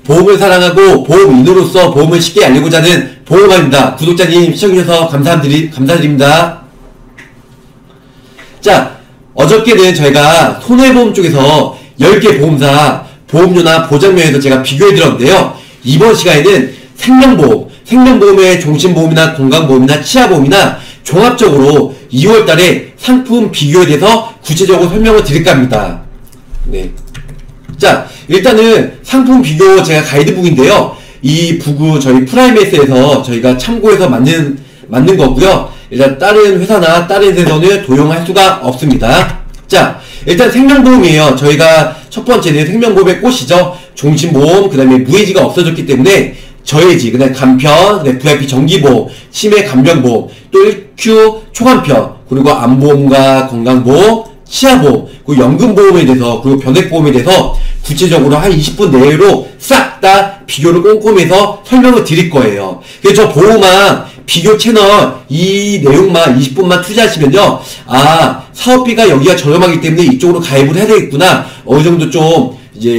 보험을 사랑하고 보험인으로서 보험을 쉽게 알리고자 하는 보험가입니다. 구독자님 시청해주셔서 감사드립니다. 자, 어저께는 저희가 손해보험 쪽에서 10개 보험사 보험료나 보장면에서 제가 비교해드렸는데요. 이번 시간에는 생명보험의 종신보험이나 건강보험이나 치아보험이나 종합적으로 2월달에 상품 비교에 대해서 구체적으로 설명을 드릴까 합니다. 네. 자, 일단은 상품 비교 제가 가이드북인데요. 이 북은 저희 프라임에스에서 저희가 참고해서 만든 거고요. 일단 다른 회사나 다른 데서는 도용할 수가 없습니다. 자, 일단 생명보험이에요. 저희가 첫 번째는 생명보험의 꽃이죠. 종신보험, 그 다음에 무해지가 없어졌기 때문에 저해지, 그 다음에 간편, 그 다음에 VIP 정기보험, 치매 간병보험, 또 1Q 초간편, 그리고 암보험과 건강보험, 치아보험, 그리고 연금보험에 대해서, 그리고 변액보험에 대해서 구체적으로 한 20분 내로 싹 다 비교를 꼼꼼히 해서 설명을 드릴 거예요. 그래서 저 보험왕 비교 채널 이 내용만 20분만 투자하시면요, 아, 사업비가 여기가 저렴하기 때문에 이쪽으로 가입을 해야 되겠구나, 어느 정도 좀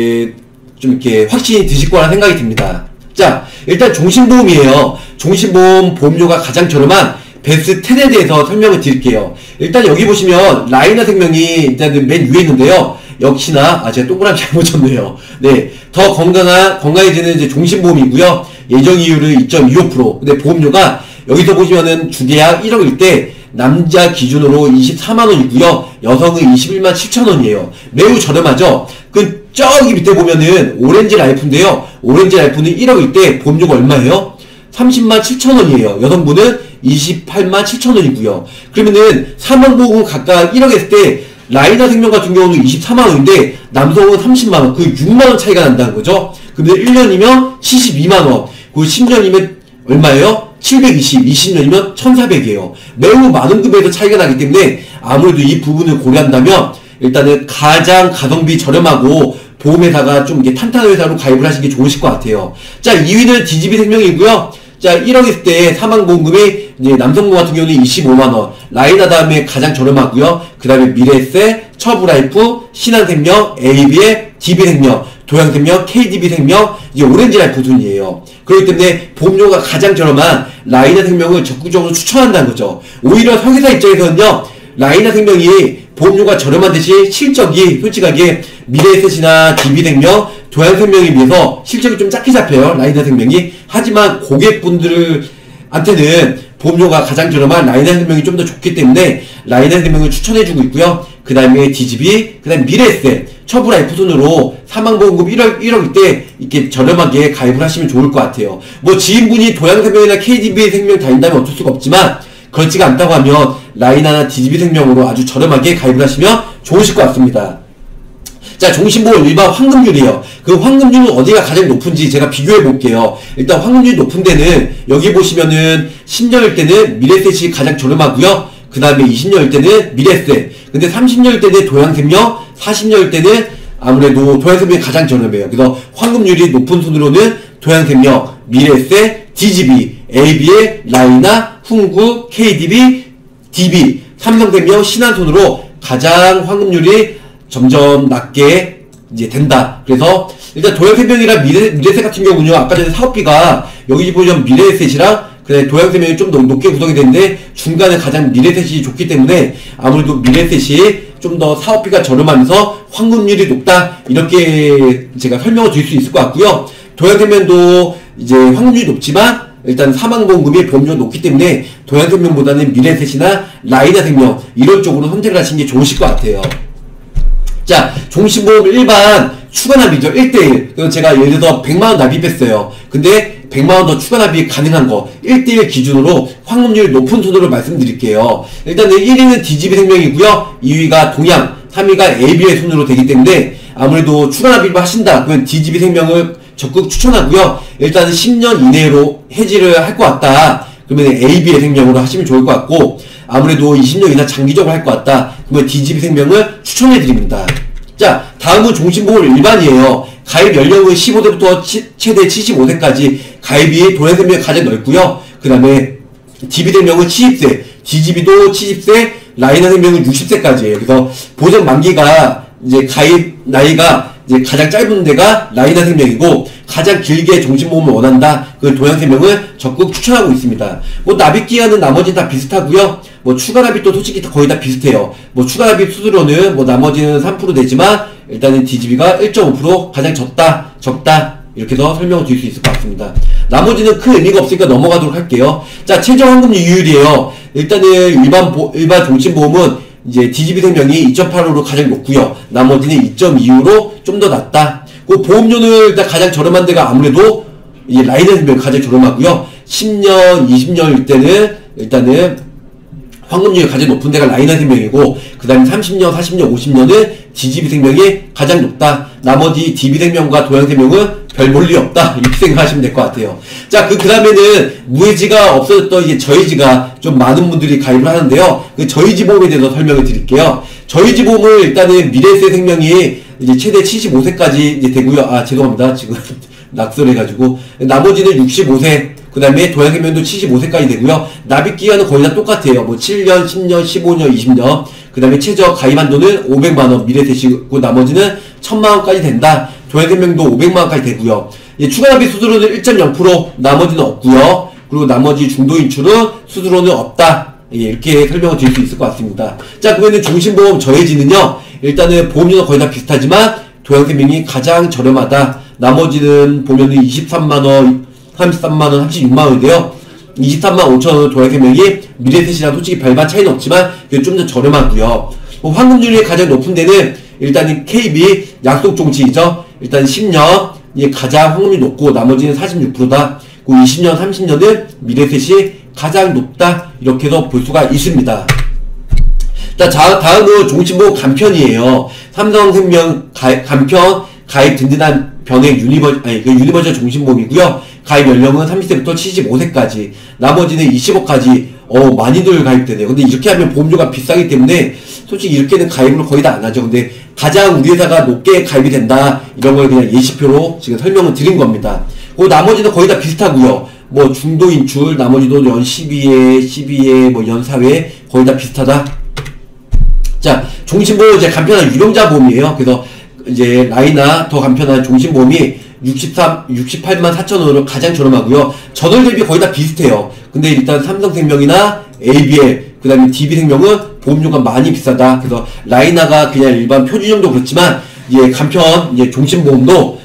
이렇게 확신이 드실 거라 생각이 듭니다. 자, 일단 종신보험이에요. 종신보험 보험료가 가장 저렴한 베스트 10에 대해서 설명을 드릴게요. 일단 여기 보시면 라이나생명이 일단은 맨 위에 있는데요. 역시나 제가 동그라미 잘못 쳤네요. 네, 더 건강해지는 이제 종신보험이고요. 예정이율은 2.25%. 근데 보험료가 여기서 보시면은 주계약 1억일 때 남자 기준으로 24만원이고요. 여성은 21만 7천원이에요. 매우 저렴하죠? 그 저기 밑에 보면은 오렌지 라이프인데요. 오렌지 라이프는 1억일 때 보험료가 얼마예요? 30만 7천원이에요. 여성분은 28만 7천원이고요. 그러면은 사망보험 각각 1억 했을 때 라이나 생명 같은 경우는 24만원인데 남성은 30만원, 그 6만원 차이가 난다는 거죠. 그러면 1년이면 72만원, 그 10년이면 얼마예요? 720, 20년이면 1400이에요. 매우 많은 금액에서 차이가 나기 때문에 아무래도 이 부분을 고려한다면 일단은 가장 가성비 저렴하고 보험회사가 좀 이게 탄탄한 회사로 가입을 하시는 게 좋으실 것 같아요. 자, 2위는 DGB 생명이고요. 자, 1억 있을 때 사망보험금이 이제 남성보험 같은 경우는 25만원, 라이나 다음에 가장 저렴하고요. 그 다음에 미래에셋, 처브라이프, 신한생명, AB의 DB생명, 도양생명, KDB생명, 이제 오렌지라이프 순이에요. 그렇기 때문에 보험료가 가장 저렴한 라이나생명을 적극적으로 추천한다는 거죠. 오히려 설계사 입장에서는요, 라이나생명이 보험료가 저렴한 대신 실적이 솔직하게 미래에셋이나 DB생명, 도양생명에 비해서 실적이 좀 작게 잡혀요, 라이나생명이. 하지만 고객분들한테는 보험료가 가장 저렴한 라이나생명이 좀 더 좋기 때문에 라이나생명을 추천해주고 있고요. 그 다음에 DGB, 그 다음에 미래에셋, 처브라이프 순으로 사망보험금 1억일 때 이렇게 저렴하게 가입을 하시면 좋을 것 같아요. 뭐 지인분이 도양생명이나 KDB생명 다닌다면 어쩔 수가 없지만 그렇지가 않다고 하면 라이나나 DGB생명으로 아주 저렴하게 가입을 하시면 좋으실 것 같습니다. 자, 종신보험 일반 환급률이에요. 그 환급률은 어디가 가장 높은지 제가 비교해 볼게요. 일단 환급률이 높은 데는 여기 보시면은 10년일 때는 미래에셋이 가장 저렴하고요. 그 다음에 20년일 때는 미래에셋. 근데 30년일 때는 도양생명, 40년일 때는 아무래도 도양생명이 가장 저렴해요. 그래서 환급률이 높은 순으로는 도양생명, 미래에셋, DGB, AB의 라이나, 훈구, KDB, DB, 삼성생명, 신한손으로 가장 환급률이 점점 낮게 이제 된다. 그래서 일단 도양생명이랑 미래에셋 같은 경우는요, 아까 전에 사업비가 여기 보시면 미래에셋이랑 그다음에 도양생명이 좀 더 높게 구성이 되는데 중간에 가장 미래에셋이 좋기 때문에 아무래도 미래에셋이 좀 더 사업비가 저렴하면서 환급률이 높다, 이렇게 제가 설명을 드릴 수 있을 것 같고요. 도양생명도 이제 환급률이 높지만 일단 사망보험금이 보험료가 높기 때문에 도양생명보다는 미래에셋이나 라이나생명 이런 쪽으로 선택을 하시는 게 좋으실 것 같아요. 자, 종신보험 일반 추가납입이죠. 1대1. 그래서 제가 예를 들어서 100만원 납입했어요. 근데 100만원 더 추가납입 가능한 거 1대1 기준으로 환급률이 높은 순으로 말씀드릴게요. 일단 1위는 DGB생명이고요. 2위가 동양, 3위가 AB의 순으로 되기 때문에 아무래도 추가납입을 하신다 그러면 DGB생명을 적극 추천하고요. 일단은 10년 이내로 해지를 할 것 같다 그러면 AB의 생명으로 하시면 좋을 것 같고, 아무래도 20년 이상 장기적으로 할 것 같다 그러면 DGB생명을 추천해드립니다. 자, 다음은 종신보험 일반이에요. 가입 연령은 15세부터 최대 75세까지 가입이 도양생명이 가장 넓고요. 그 다음에 DB생명은 70세, DGB도 70세, 라이나생명은 60세까지예요. 그래서 보장 만기가 이제 가입 나이가 이제 가장 짧은 데가 라이나생명이고 가장 길게 종신보험을 원한다. 그 도양생명을 적극 추천하고 있습니다. 뭐 납입기한은 나머지는 다 비슷하고요. 뭐 추가납입도 솔직히 거의 다 비슷해요. 뭐 추가납입 수수료는 뭐 나머지는 3% 되지만 일단은 DGB가 1.5% 가장 적다 이렇게 해서 설명을 드릴 수 있을 것 같습니다. 나머지는 큰 의미가 없으니까 넘어가도록 할게요. 자, 최저 환급률 이율이에요. 일단은 일반 종신보험은 이제 DGB생명이 2.85로 가장 높고요. 나머지는 2.25로 좀 더 낮다. 그 보험료는 일단 가장 저렴한 데가 아무래도 이제 라이나생명이 가장 저렴하고요. 10년, 20년일 때는 일단은 환급률이 가장 높은 데가 라이나생명이고 그 다음에 30년, 40년, 50년은 DGB생명이 가장 높다. 나머지 DB생명과 도양생명은 별 볼 일 없다. 이렇게 생각하시면 될 것 같아요. 자, 그 다음에는 무해지가 없어졌던 이제 저해지가 좀 많은 분들이 가입을 하는데요. 그 저해지 보험에 대해서 설명을 드릴게요. 저해지 보험을 일단은 미래세생명이 이제 최대 75세까지 이제 되고요. 아, 죄송합니다. 지금 낙설해가지고. 나머지는 65세, 그 다음에 도양생명도 75세까지 되고요. 납입기한은 거의 다 똑같아요. 뭐 7년, 10년, 15년, 20년. 그 다음에 최저 가입 한도는 500만원 미래세시고 나머지는 1000만원까지 된다. 도양생명도 500만원까지 되고요. 추가 납입 수수료는 1.0%, 나머지는 없고요. 그리고 나머지 중도 인출은 수수료는 없다. 이렇게 설명을 드릴 수 있을 것 같습니다. 자, 그러면 종신보험 저해지는요. 일단은 보험료는 거의 다 비슷하지만 도양생명이 가장 저렴하다. 나머지는 보면은 23만원, 33만원, 36만원인데요. 23만 5천원 도양생명이 미래셋이랑 솔직히 별반 차이는 없지만 좀 더 저렴하고요. 환급률이 가장 높은 데는 일단은 KB 약속종치이죠. 일단 10년 가장 환급률이 높고 나머지는 46%다. 그 20년, 30년은 미래셋이 가장 높다. 이렇게 해서 볼 수가 있습니다. 자, 다음은 종신보험 간편이에요. 삼성생명 간편 가입 든든한 병액 유니버셜 종신보험이고요. 가입 연령은 30세부터 75세까지, 나머지는 20억까지 많이들 가입되네요. 근데 이렇게 하면 보험료가 비싸기 때문에 솔직히 이렇게는 가입을 거의 다 안 하죠. 근데 가장 우리 회사가 높게 가입이 된다, 이런 걸 그냥 예시표로 지금 설명을 드린 겁니다. 그 나머지는 거의 다 비슷하고요. 뭐 중도 인출, 나머지도 연 12회, 뭐 연 4회 거의 다 비슷하다. 자, 종신보험 이제 간편한 유병자 보험이에요. 그래서 이제 라이나 더 간편한 종신보험이 68만 4천원으로 가장 저렴하고요. 전월 대비 거의 다 비슷해요. 근데 일단 삼성생명이나 ABL, 그 다음에 DB생명은 보험료가 많이 비싸다. 그래서 라이나가 그냥 일반 표준형도 그렇지만 이제 간편 이제 종신보험도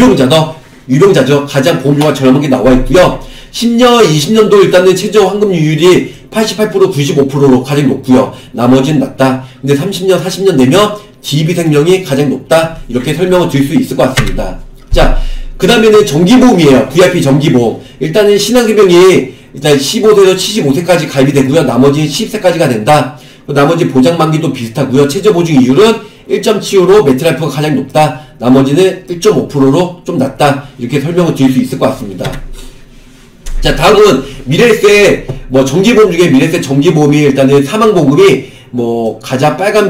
유병자죠. 가장 보험료가 저렴한 게 나와 있고요. 10년, 20년도 일단은 최저 환급률이 88%, 95%로 가장 높고요. 나머지는 낮다. 근데 30년, 40년 되면 DB생명이 가장 높다. 이렇게 설명을 드릴 수 있을 것 같습니다. 자, 그 다음에는 정기보험이에요. VIP 정기보험. 일단은 신한생명이 일단 15세에서 75세까지 가입이 되고요. 나머지는 10세까지가 된다. 나머지 보장만기도 비슷하고요. 최저 보증 이율은 1.75로 매트라이프가 가장 높다. 나머지는 1.5%로 좀 낮다. 이렇게 설명을 드릴 수 있을 것 같습니다. 자, 다음은 미래세, 뭐 정기보험 중에 미래세 정기보험이 일단은 사망보험이 뭐 가장 빨간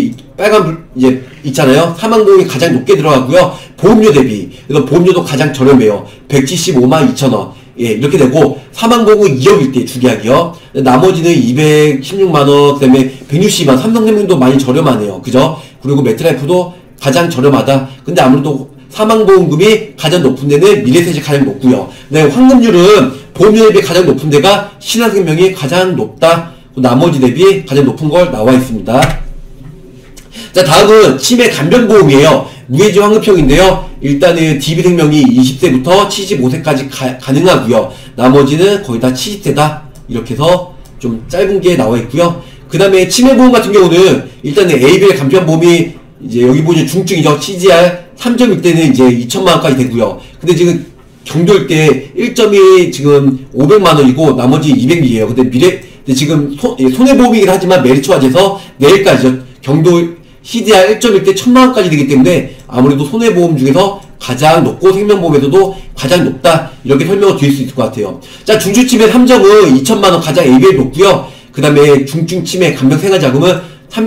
이제 있잖아요. 사망보험이 가장 높게 들어가고요. 보험료 대비, 그래서 보험료도 가장 저렴해요. 175만 2천원. 예, 이렇게 되고, 사망보험은 2억일 때 주계약이요. 나머지는 216만원, 그 다음에 162만, 삼성생명도 많이 저렴하네요. 그죠? 그리고 매트라이프도 가장 저렴하다. 근데 아무래도 사망보험금이 가장 높은 데는 미래셋이 가장 높고요. 네, 환급률은 보험료 대비 가장 높은 데가 신한생명이 가장 높다. 나머지 대비 가장 높은 걸 나와 있습니다. 자, 다음은 치매 간병보험이에요. 무해지 환급형인데요. 일단은 DB생명이 20세부터 75세까지 가능하고요. 나머지는 거의 다 70세다. 이렇게 해서 좀 짧은 게 나와 있고요. 그 다음에 치매보험 같은 경우는 일단은 ABL 간편보험이 이제 여기 보시면 중증이죠. CGR 3점일 때는 이제 2천만원까지 되고요. 근데 지금 경도일 때 1점이 지금 500만원이고 나머지 200이에요. 근데 지금 손해보험이긴 하지만 메리츠화돼서 내일까지죠. 경도 CDR 1점일 때 1000만원까지 되기 때문에 아무래도 손해보험 중에서 가장 높고 생명보험에서도 가장 높다. 이렇게 설명을 드릴 수 있을 것 같아요. 자, 중증치매 3점은 2천만원 가장 ABL 높고요. 그 다음에 중증치매 간병생활자금은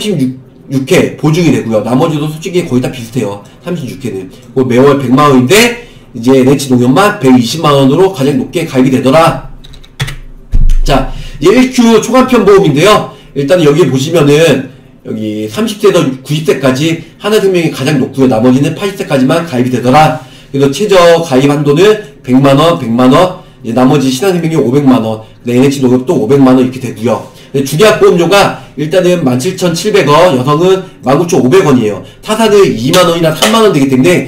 36회 보증이 되고요. 나머지도 솔직히 거의 다 비슷해요. 36회는. 매월 100만원인데 이제 렌치농협만 120만원으로 가장 높게 가입이 되더라. 자, 1Q 초간편 보험인데요. 일단 여기 보시면은 여기 30세에서 90세까지 하나생명이 가장 높고요. 나머지는 80세까지만 가입이 되더라. 그래서 최저 가입 한도는 100만원, 100만원, 나머지 신한생명이 500만원, NH 농협도 500만원 이렇게 되고요. 주계약보험료가 일단은 17,700원, 여성은 19,500원이에요. 타사는 2만원이나 3만원 되기 때문에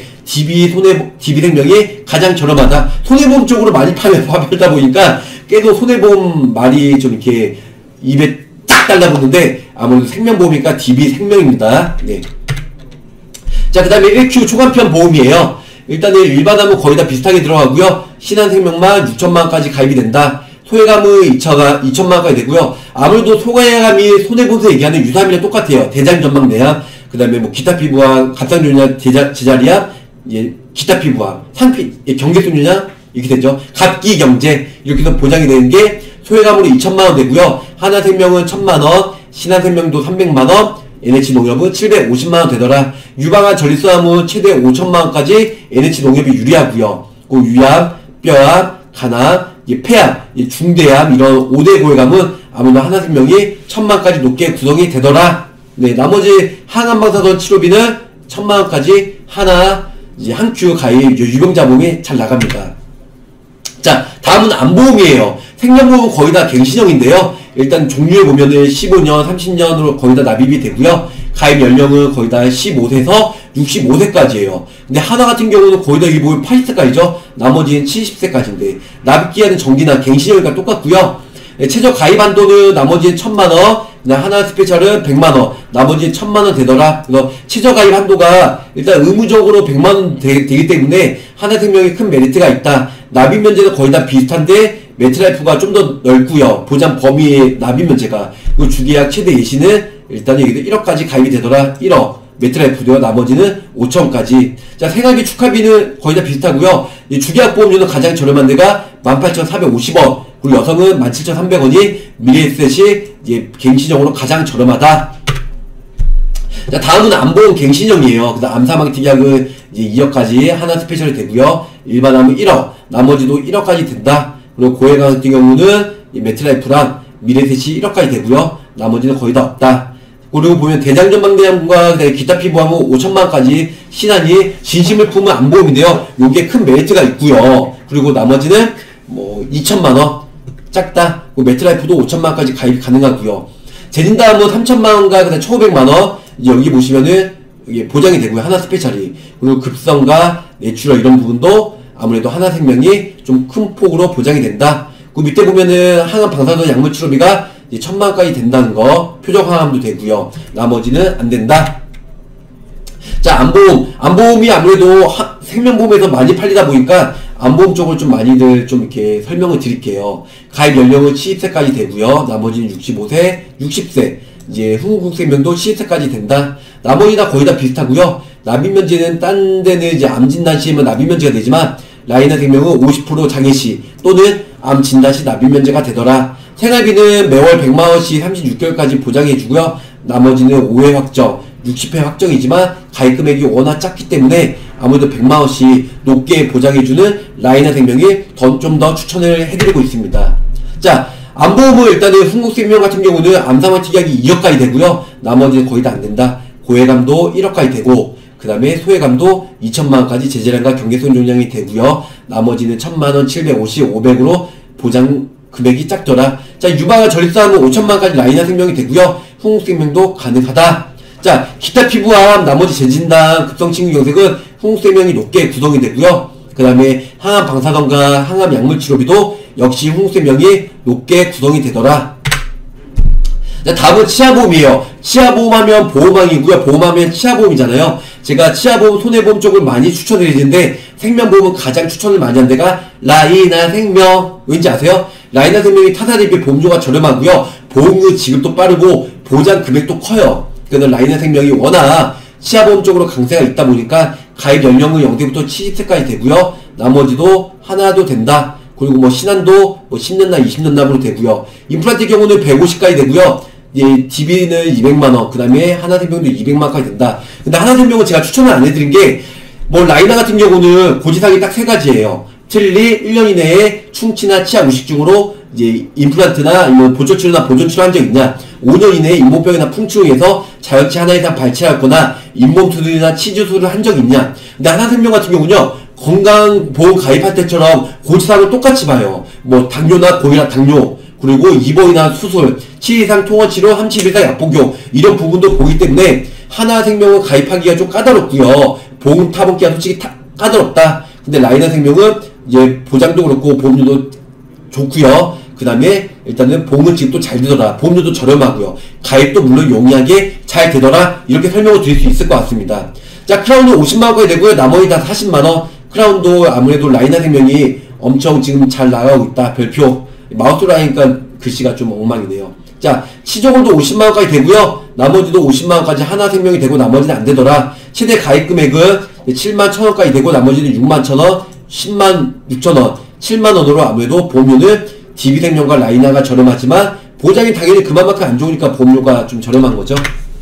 DB생명이 가장 저렴하다. 손해보험 쪽으로 많이 팔다 보니까 계속 손해보험 말이 좀 이렇게 입에 딱 달라붙는데 아무래도 생명보험이니까 DB생명입니다. 네. 자, 그 다음에 1Q 초간편 보험이에요. 일단은 일반하면 거의 다 비슷하게 들어가고요. 신한생명만 6천만원까지 가입이 된다. 소외감의 2천만원까지 되고요. 아무래도 소외감이 손해보험에서 얘기하는 유사암이랑 똑같아요. 대장전망내암, 그 다음에 뭐 기타 피부암, 갑상선염, 제자리암, 기타 피부암, 경계선염 이렇게 되죠. 갑기경제 이렇게 해서 보장이 되는 게 소외감으로 2천만원 되고요. 하나생명은 1,000만원, 신한생명도 300만원, NH농협은 750만원 되더라. 유방암 전립선암은 최대 5천만원까지 NH농협이 유리하고요. 그 위암, 뼈암, 간암, 폐암, 중대암 이런 5대 고해감은 아무래도 하나생명이 1,000만원까지 높게 구성이 되더라. 네, 나머지 항암방사선 치료비는 1,000만원까지 한큐 가입 유병자보험이 잘 나갑니다. 자, 다음은 안보험이에요. 생명보험은 거의 다 갱신형인데요. 일단 종류에 보면은 15년, 30년으로 거의 다 납입이 되고요. 가입 연령은 거의 다 15세에서 65세까지예요. 근데 하나 같은 경우는 거의 다 여기 보면 80세까지죠. 나머지는 70세까지인데 납입기한은 정기나 갱신형이니까 똑같고요. 최저 가입 한도는 나머지는 1,000만원, 하나 스페셜은 100만원, 나머지는 1,000만원 되더라. 그래서 최저 가입 한도가 일단 의무적으로 100만원 되기 때문에 하나생명이 큰 메리트가 있다. 납입 면제는 거의 다 비슷한데 메트라이프가 좀 더 넓고요. 보장 범위의 납입 면제가. 그리고 주계약 최대 예시는 일단 여기도 1억까지 가입이 되더라. 1억. 메트라이프도요. 나머지는 5천까지. 자, 생활비 축하비는 거의 다 비슷하고요. 주계약 보험료는 가장 저렴한 데가 18,450원. 그리고 여성은 17,300원이 미래에셋이 갱신형으로 가장 저렴하다. 자, 다음은 암보험 갱신형이에요. 그다음 암사망특약은 2억까지 하나 스페셜이 되고요. 일반암은 1억, 나머지도 1억까지 된다. 그리고 고해감 같은 경우는 메트라이프랑 미래에셋이 1억까지 되고요. 나머지는 거의 다 없다. 그리고 보면 대장전망대암과 기타 피부암은 5천만원까지 신한이 진심을 품은 암보험인데요. 요게 큰 메리트가 있고요. 그리고 나머지는 뭐 2천만원 작다. 메트라이프도 5천만원까지 가입이 가능하고요. 재진다음은 3천만원과 그다음 1,500만원 여기 보시면은 이게 보장이 되고요. 하나 스페셜이. 그리고 급성과 내추럴 이런 부분도 아무래도 하나생명이 좀 큰 폭으로 보장이 된다. 그 밑에 보면은 항암 방사선 약물 치료비가 1,000만원까지 된다는 거. 표적 항암도 되고요. 나머지는 안 된다. 자, 안보험이 아무래도 생명보험에서 많이 팔리다 보니까 안보험 쪽을 좀 많이들 좀 이렇게 설명을 드릴게요. 가입 연령은 70세까지 되고요. 나머지는 65세, 60세. 흥국생명도 70세까지 된다. 나머지 다 거의 다 비슷하고요. 납입면제는 딴 데는 암 진단 시에만 납입면제가 되지만 라이나 생명은 50% 장애시 또는 암 진단 시 납입면제가 되더라. 생활비는 매월 100만원씩 36개월까지 보장해주고요. 나머지는 5회 확정, 60회 확정이지만 가입 금액이 워낙 작기 때문에 아무래도 100만원씩 높게 보장해주는 라이나 생명이 좀 더 추천을 해드리고 있습니다. 자, 암보험은 일단은 흥국생명 같은 경우는 암사망특약이 2억까지 되고요. 나머지는 거의 다 안 된다. 고해감도 1억까지 되고 그 다음에 소해감도 2천만원까지 제재량과 경계선 용량이 되고요. 나머지는 1,000만원, 750, 500으로 보장 금액이 작더라. 자, 유방암 전립선암은 5천만원까지 라이나 생명이 되고요. 흥국생명도 가능하다. 자, 기타 피부암, 나머지 재진단, 급성친근경색은 흥국생명이 높게 구성이 되고요. 그 다음에 항암 방사선과 항암 약물 치료비도 역시 흥국생명이 높게 구성이 되더라. 자, 다음은 치아보험이에요. 치아보험 하면 보험왕이고요. 보험하면 치아보험이잖아요. 제가 치아보험, 손해보험 쪽을 많이 추천드리는데 생명보험은 가장 추천을 많이 한 데가 라이나 생명. 왠지 아세요? 라이나 생명이 타사 대비 보험료가 저렴하고요. 보험료 지급도 빠르고 보장 금액도 커요. 그래서 라이나 생명이 워낙 치아보험 쪽으로 강세가 있다 보니까 가입 연령은 0세부터 70세까지 되고요. 나머지도 하나도 된다. 그리고 뭐 신한도 뭐 10년 납, 20년 납으로 되고요. 임플란트 경우는 150까지 되고요. DB는 200만원, 그 다음에 하나생명도 200만원까지 된다. 근데 하나생명은 제가 추천을 안 해드린 게, 뭐 라이나 같은 경우는 고지사항이 딱 3가지예요. 틀리 1년 이내에 충치나 치아 우식증으로 이제 임플란트나 아니면 보조치료나 보존치료 한 적 있냐? 5년 이내에 잇몸병이나 풍치용에서 자연치 하나 이상 발치하거나 잇몸 수술이나 치주 수술을 한 적 있냐? 근데 하나생명 같은 경우는요, 건강보험 가입할 때처럼 고지사항을 똑같이 봐요. 뭐 당뇨나 고혈압 당뇨, 그리고 입원이나 수술, 7일 이상 통원치료, 30일 이상 약복용 이런 부분도 보기 때문에 하나생명을 가입하기가 좀 까다롭고요. 보험 타복기가 솔직히 까다롭다. 근데 라이나생명은 이제 보장도 그렇고 보험료도 좋고요. 그 다음에 일단은 보험은 지금 또 잘 되더라. 보험료도 저렴하고요. 가입도 물론 용이하게 잘 되더라. 이렇게 설명을 드릴 수 있을 것 같습니다. 자, 크라운은 50만원까지 되고요. 나머지 다 40만원. 크라운도 아무래도 라이나생명이 엄청 지금 잘 나가고 있다. 별표. 마우스로 하니까 글씨가 좀 엉망이네요. 자, 치조금도 50만원까지 되고요. 나머지도 50만원까지 하나생명이 되고 나머지는 안 되더라. 최대 가입 금액은 7만 1천원까지 되고 나머지는 6만 1천원, 10만 6천원, 7만원으로 아무래도 보험료는 DB생명과 라이나가 저렴하지만 보장이 당연히 그만큼 안 좋으니까 보험료가 좀 저렴한 거죠.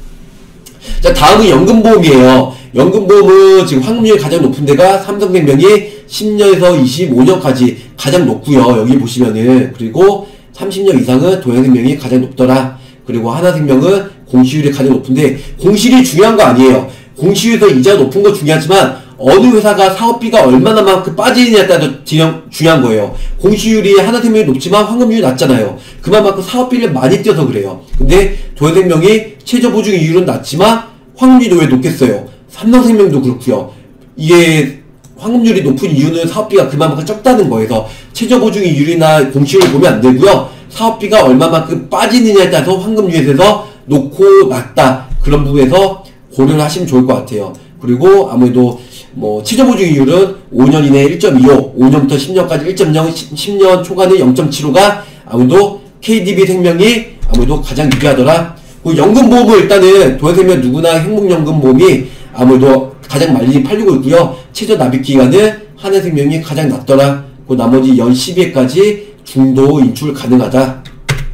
자, 다음은 연금보험이에요. 연금보험은 지금 확률이 가장 높은 데가 삼성생명이 10년에서 25년까지 가장 높고요. 여기 보시면은. 그리고 30년 이상은 도양생명이 가장 높더라. 그리고 하나생명은 공시율이 가장 높은데 공시율이 중요한 거 아니에요. 공시율에서 이자 높은 거 중요하지만 어느 회사가 사업비가 얼마나만큼 빠지느냐에 따라서 중요한 거예요. 공시율이 하나생명이 높지만 환급률이 낮잖아요. 그만큼 사업비를 많이 떼서 그래요. 근데 도양생명이 최저보증 이율은 낮지만 환급률이 왜 높겠어요? 삼성생명도 그렇고요. 이게 환급률이 높은 이유는 사업비가 그만큼 적다는 거여서 최저보증 이율이나 공시율을 보면 안 되고요. 사업비가 얼마만큼 빠지느냐에 따라서 환급률에서 높고 낮다. 그런 부분에서 고려를 하시면 좋을 것 같아요. 그리고 아무래도 뭐 최저보증 이율은 5년 이내에 1.25, 5년부터 10년까지 1.0, 10년 초과는 0.75가 아무래도 KDB생명이 아무래도 가장 유리하더라. 그리고 연금보험은 일단은 도양생명 누구나 행복연금보험이 아무래도 가장 많이 팔리고 있고요. 최저 납입기간은 하나생명이 가장 낮더라. 그 나머지 연 12회까지 중도 인출 가능하다.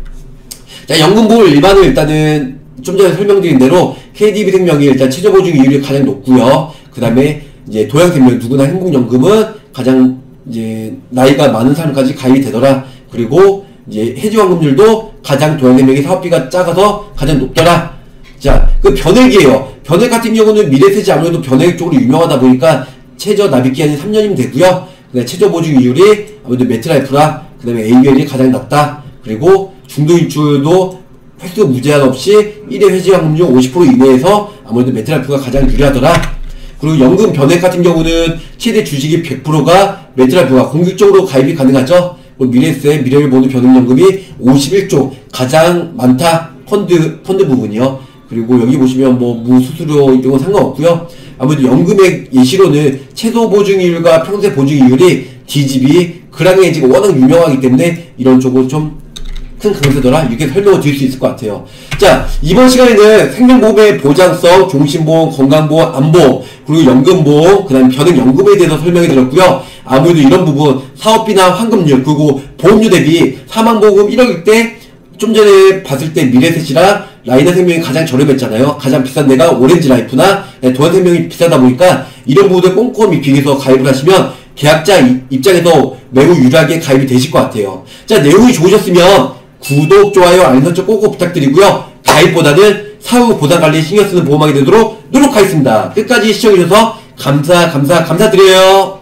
자, 연금보험 일반은 일단은 좀 전에 설명드린 대로 KDB생명이 일단 최저보증 이율이 가장 높고요. 그 다음에 이제 도양생명 누구나 행복연금은 가장 이제 나이가 많은 사람까지 가입이 되더라. 그리고 이제 해지환급률도 가장 도양생명이 사업비가 작아서 가장 높더라. 자, 그 변액이에요. 변액 같은 경우는 미래세지 아무래도 변액 쪽으로 유명하다 보니까 최저 납입기간이 3년이면 되고요. 그 다음에 최저보증 이율이 아무래도 메트라이프라, 그 다음에 ABL이 가장 낮다. 그리고 중도 인출도 횟수 무제한 없이 1회 회지 확률 50% 이내에서 아무래도 메트라이프가 가장 유리하더라. 그리고 연금 변액 같은 경우는 최대 주식이 100%가 메트라이프가 공격적으로 가입이 가능하죠. 미래세, 미래를 보는 변액연금이 51조 가장 많다. 펀드 부분이요. 그리고 여기 보시면 뭐 무수수료 이런 건 상관없고요. 아무래도 연금액 예시로는 최소 보증이율과 평생 보증이율이 DGB, 그랑해지가 워낙 유명하기 때문에 이런 쪽으로 좀 큰 강세더라. 이렇게 설명을 드릴 수 있을 것 같아요. 자, 이번 시간에는 생명보험의 보장성, 종신보험, 건강보험, 안보험, 그리고 연금보험, 그 다음에 변액연금에 대해서 설명해 드렸고요. 아무래도 이런 부분, 사업비나 환급률, 그리고 보험료 대비 사망보험 1억일 때 좀 전에 봤을 때 미래셋이랑 라이나생명이 가장 저렴했잖아요. 가장 비싼 데가 오렌지라이프나 도양생명이 비싸다 보니까 이런 부분을 꼼꼼히 비교해서 가입을 하시면 계약자 입장에서 매우 유리하게 가입이 되실 것 같아요. 자, 내용이 좋으셨으면 구독, 좋아요, 알림 설정 꼭꼭 부탁드리고요. 가입보다는 사후 보상관리에 신경 쓰는 보험하게 되도록 노력하겠습니다. 끝까지 시청해주셔서 감사드려요.